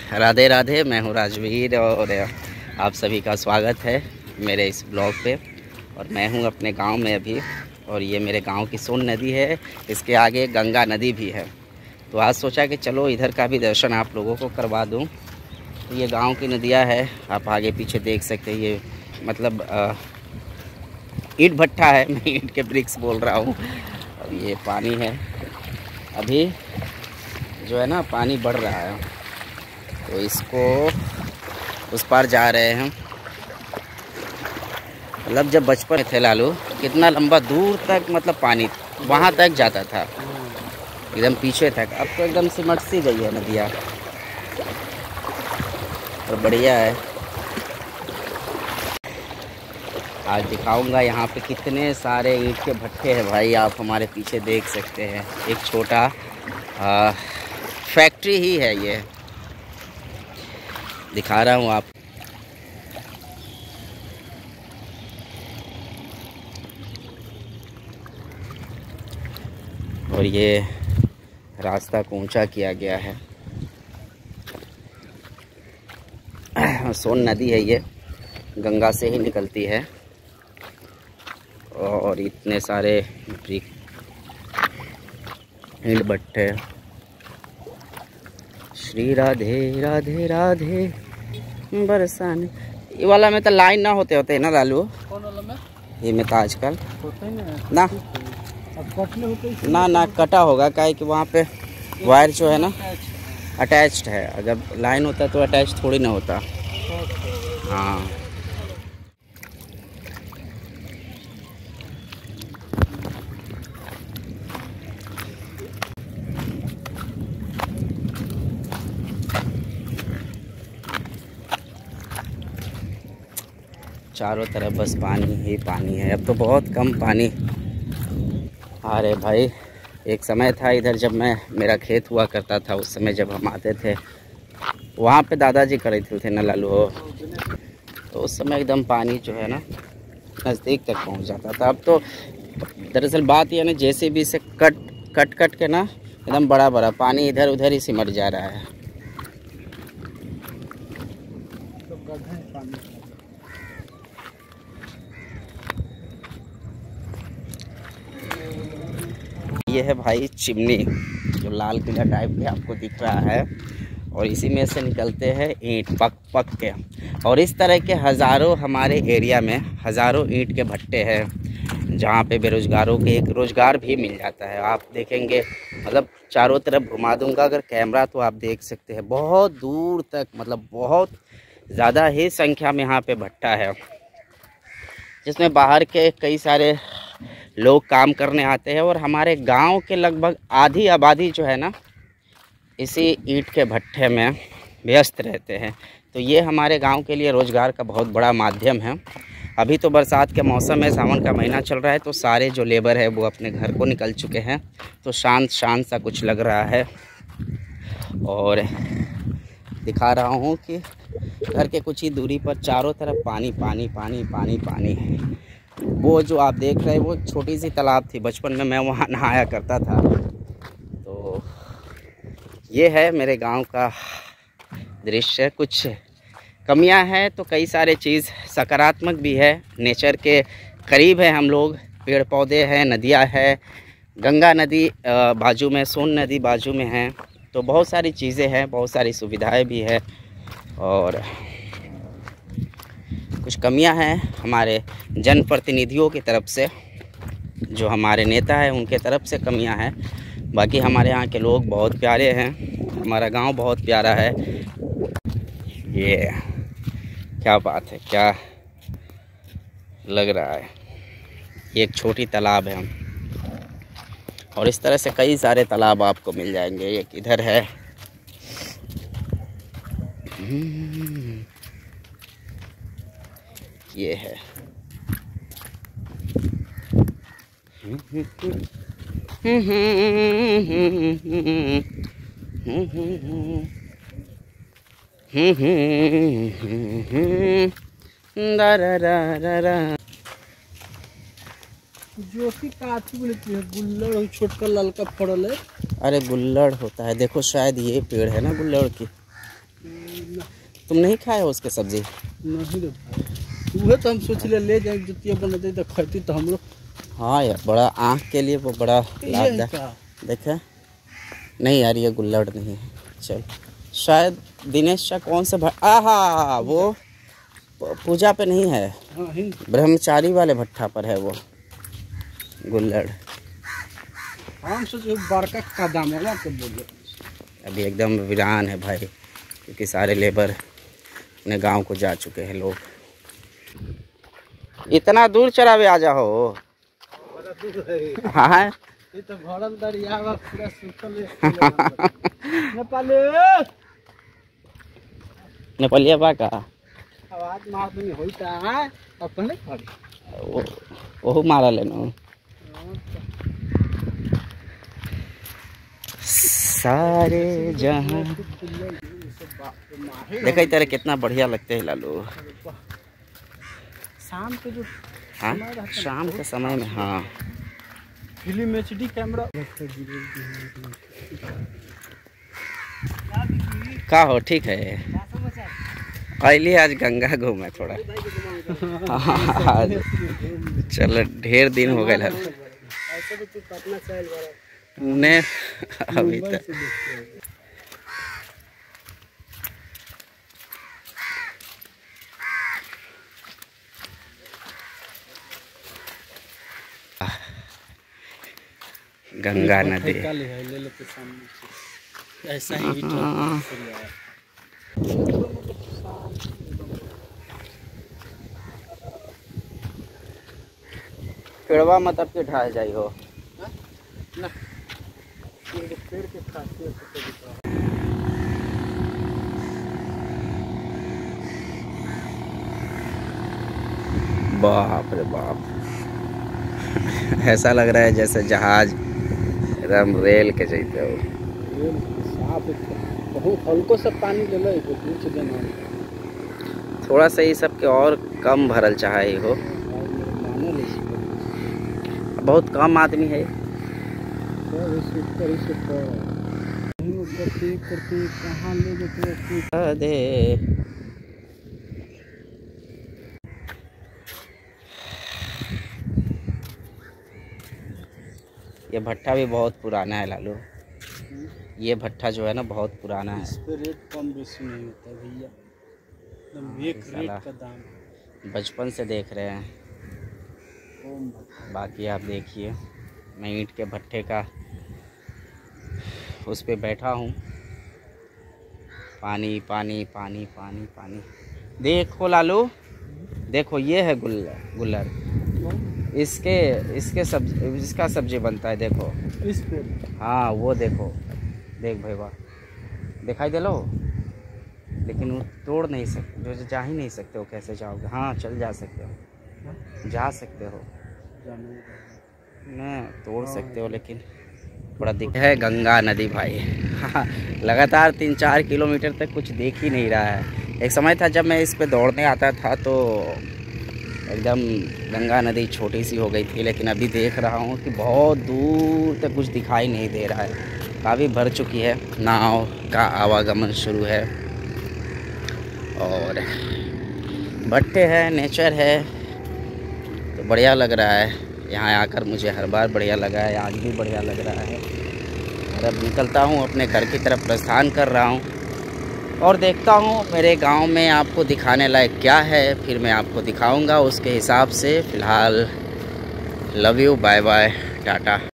राधे राधे। मैं हूँ राजवीर और आप सभी का स्वागत है मेरे इस ब्लॉग पे। और मैं हूँ अपने गांव में अभी, और ये मेरे गांव की सोन नदी है, इसके आगे गंगा नदी भी है। तो आज सोचा कि चलो इधर का भी दर्शन आप लोगों को करवा दूँ। तो ये गांव की नदियाँ है, आप आगे पीछे देख सकते हैं। ये मतलब ईंट भट्ठा है, मैं ईंट के ब्रिक्स बोल रहा हूँ। और ये पानी है, अभी जो है ना पानी बढ़ रहा है, तो इसको उस पार जा रहे हैं। मतलब जब बचपन में थे लालू, कितना लंबा दूर तक मतलब पानी वहाँ तक जाता था, एकदम पीछे तक। अब तो एकदम सिमट सी गई है नदियाँ, और बढ़िया है। आज दिखाऊंगा यहाँ पे कितने सारे ईंट के भट्टे हैं भाई, आप हमारे पीछे देख सकते हैं। एक छोटा फैक्ट्री ही है, ये दिखा रहा हूँ आप। और ये रास्ता को ऊंचा किया गया है। सोन नदी है, ये गंगा से ही निकलती है। और इतने सारे ईंट भट्टे। श्री राधे राधे राधे बरसाने। ये वाला में तो लाइन ना होते होते ना लालू, कौन वाला में? ये में तो आजकल होते हैं ना अब कटने होते ना कटा होगा, काहे कि वहाँ पे वायर जो है ना अटैच्ड है। अगर लाइन होता तो अटैच थोड़ी ना होता। हाँ, चारों तरफ बस पानी ही पानी है। अब तो बहुत कम पानी। अरे भाई, एक समय था इधर जब मेरा खेत हुआ करता था, उस समय जब हम आते थे वहाँ पे दादाजी खरीदते थे ना लालू हो, तो उस समय एकदम पानी जो है ना नज़दीक तक पहुँच जाता था। अब तो दरअसल बात यह है ना, JCB से कट के ना एकदम बड़ा बड़ा पानी इधर उधर ही सिमट जा रहा है। ये है भाई चिमनी, जो लाल किला टाइप के आपको दिख रहा है, और इसी में से निकलते हैं ईंट पक के। और इस तरह के हज़ारों हमारे एरिया में हज़ारों ईंट के भट्टे हैं, जहाँ पे बेरोज़गारों के एक रोज़गार भी मिल जाता है। आप देखेंगे, मतलब चारों तरफ घुमा दूंगा अगर कैमरा, तो आप देख सकते हैं बहुत दूर तक, मतलब बहुत ज़्यादा ही संख्या में यहाँ पे भट्टा है, जिसमें बाहर के कई सारे लोग काम करने आते हैं। और हमारे गांव के लगभग आधी आबादी जो है ना इसी ईंट के भट्टे में व्यस्त रहते हैं। तो ये हमारे गांव के लिए रोज़गार का बहुत बड़ा माध्यम है। अभी तो बरसात के मौसम में, सावन का महीना चल रहा है, तो सारे जो लेबर है वो अपने घर को निकल चुके हैं, तो शांत सा कुछ लग रहा है। और दिखा रहा हूँ कि घर के कुछ ही दूरी पर चारों तरफ पानी पानी पानी पानी पानी है। वो जो आप देख रहे हैं वो छोटी सी तालाब थी, बचपन में मैं वहाँ नहाया करता था। तो ये है मेरे गांव का दृश्य। कुछ कमियां हैं तो कई सारे चीज़ सकारात्मक भी है। नेचर के करीब है हम लोग, पेड़ पौधे हैं, नदियां है, गंगा नदी बाजू में, सोन नदी बाजू में है, तो बहुत सारी चीज़ें हैं, बहुत सारी सुविधाएं भी है। और कुछ कमियां हैं हमारे जनप्रतिनिधियों की तरफ से, जो हमारे नेता हैं उनके तरफ से कमियां हैं। बाकी हमारे यहाँ के लोग बहुत प्यारे हैं, हमारा गांव बहुत प्यारा है। ये क्या बात है, क्या लग रहा है। ये एक छोटी तालाब है, और इस तरह से कई सारे तालाब आपको मिल जाएंगे। एक इधर है, ये है, जो कि काफी बोलती है गुल्लड़, छोटका ललका फड़ल है। अरे गुल्लड़ होता है, देखो शायद ये पेड़ है ना गुल्लड़ की। तुम नहीं खाए हो उसके सब्जी? नहीं रे भाई, उहे तो हम सोच ले जाए जुतिया बनते तो खाती तो हम लोग। हाँ यार, बड़ा आँख के लिए वो बड़ा लाभदायक। देखे नहीं यार, ये गुल्लड़ नहीं है। चल शायद दिनेश का कौन सा आहा, वो पूजा पे नहीं है, ब्रह्मचारी वाले भट्ठा पर है वो गुल्लड़। हम सोचे बड़का का दाम वाला तो बोले। अभी एकदम वीरान है भाई, क्योंकि सारे लेबर अपने गांव को जा चुके हैं लोग। इतना दूर चरावे आ जाओ। हाँ ये तो भरल दरिया बा पूरा सुखल है। नेपाली नेपालिया बा का आवाज मार नहीं होता है अपने खड़ी वो मारा लेना। सारे जहां देखा तेरे कितना बढ़िया लगते हैं लालू। शाम के जो हाँ शाम के समय में। हाँ फिल्म HD कैमरा का हो, ठीक है। अली आज गंगा घूमे थोड़ा। चलो ढेर दिन हो गए ने अभी तक। गंगा नदी ऐसा ही पेड़वा मतलब के ढाल जाई हो ना, पेड़ के खासियत बाप रे बाप। ऐसा लग रहा है जैसे जहाज एकदम रेल के जैसे हो। बहुत हल्को सा पानी ले लो कुछ देना, थोड़ा सा ही सबके और कम भरल चाहे हो। बहुत कम आदमी है। कहाँ ले दे ये भट्ठा भी बहुत पुराना है लालू। ये भट्ठा जो है ना बहुत पुराना है। इस पे रेट कम बेसी नहीं होता भैया, एकदम एक रेट का दाम। बचपन से देख रहे हैं। बाकी आप देखिए, मैं ईंट के भट्ठे का उस पे बैठा हूँ। पानी पानी पानी पानी पानी। देखो लालू, देखो ये है गुल्लड़। इसका सब्जी बनता है, देखो इस पे। हाँ वो देखो, देख भाई वाह, दिखाई दे लो। लेकिन वो तोड़ नहीं सकते, जो जा ही नहीं सकते हो, कैसे जाओगे? हाँ चल जा सकते हो, जा सकते हो न, तोड़ सकते हो, लेकिन बड़ा दिक्कत है। गंगा नदी भाई। हाँ लगातार 3-4 किलोमीटर तक कुछ देख ही नहीं रहा है। एक समय था जब मैं इस पे दौड़ने आता था तो एकदम गंगा नदी छोटी सी हो गई थी, लेकिन अभी देख रहा हूँ कि बहुत दूर तक कुछ दिखाई नहीं दे रहा है। काफ़ी भर चुकी है, नाव का आवागमन शुरू है और भट्टे है, नेचर है, तो बढ़िया लग रहा है। यहाँ आकर मुझे हर बार बढ़िया लगा है, आज भी बढ़िया लग रहा है। और अब निकलता हूँ, अपने घर की तरफ प्रस्थान कर रहा हूँ और देखता हूँ मेरे गांव में आपको दिखाने लायक क्या है, फिर मैं आपको दिखाऊंगा उसके हिसाब से। फ़िलहाल love you, bye bye, Tata.